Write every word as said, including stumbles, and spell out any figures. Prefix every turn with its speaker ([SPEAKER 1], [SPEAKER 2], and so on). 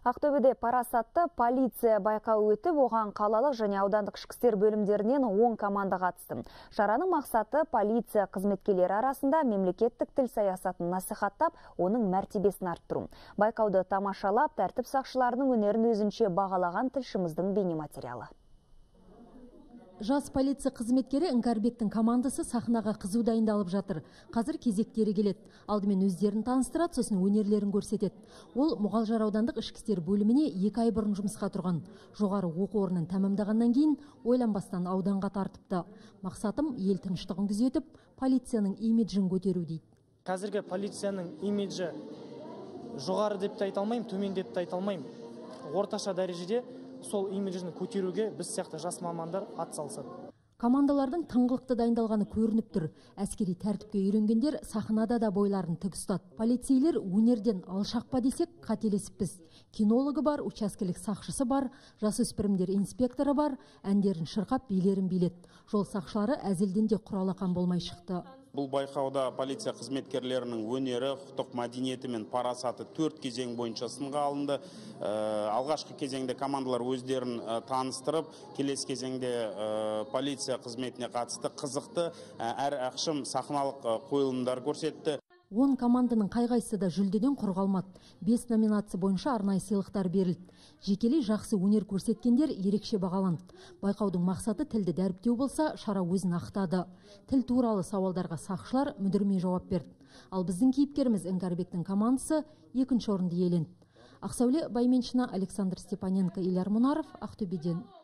[SPEAKER 1] Ақтөбеде парасатты полиция байқауы өтіп, оған қалалық және аудандық ішкі істер бөлімдерінен он команда қатысты. Шараның мақсаты полиция қызметкерлері арасында мемлекеттік тіл саясатын насихаттап, оның мәртебесін арттыру. Байқауды тамашалап, тәртіп сақшыларының өнерін өзінше бағалаған тілшіміздің бейнематериалы.
[SPEAKER 2] Жас полиция қызметкері Іңкәрбектің командасы сахнаға қызу дайындалып жатыр. Қазір кезектері келеді. Алдымен өздерін таныстырады, сосын өнерлерін көрсетеді. Ол Мұғалжар аудандық ішкі істер бөліміне екі ай бұрын жұмысқа тұрған. Жоғары оқу орнын тәмамдағаннан кейін ойланбастан ауданға тартыпты. Мақсатым ел тыныштығын күзетіп, полицияның имиджін көтеру дейді.
[SPEAKER 3] Қазіргі полицияның имиджі жоғары деп те айта алмаймын, төмен деп те айта алмаймын. Орташа дәрежеде сол имиджін көтеруге біз сияқты жас мамандар атсалысады.
[SPEAKER 2] Командалардың тыңғылықты дайындалғаны көрініп тұр. Әскери тәртіпке үйренгендер сахнада да бойларын тік ұстады. Полицейлер өнерден алшақ па десек, қателесіппіз. Кинологы бар, учаскелік сақшысы бар, жасөспірімдер инспекторы бар, әндерін шырқап, билерін билет. Жол сақшылары әзілден де құралақан болмай шықты.
[SPEAKER 4] Бұл байқауда полиция қызметкерлерінің өнері, құқықтық мәдениеті мен парасаты төрт кезең бойынша сынға алынды. Алғашқы кезеңде командалар өздерін таныстырып, келесі кезеңде полиция қызметіне қатысты қызықты әр ақшым сахналық қойылымдар көрсетті.
[SPEAKER 2] он команданың қай-қайсы да жүлдеден құр қалмады. бес номинация бойынша арнайы сыйлықтар берілді. Жекелей жақсы өнер көрсеткендер ерекше бағаланды. Байқаудың мақсаты тілді дәріптеу болса, шара өзін ақтады. Тіл туралы сауалдарға сақшылар мүдірмей жауап берді. Ал біздің кейіпкеріміз Іңкәрбектің командасы екінші орынды иеленді. Ақсәуле Байменшина, Александр Степаненко, Иляр Мұнаров, Ақтөбеден.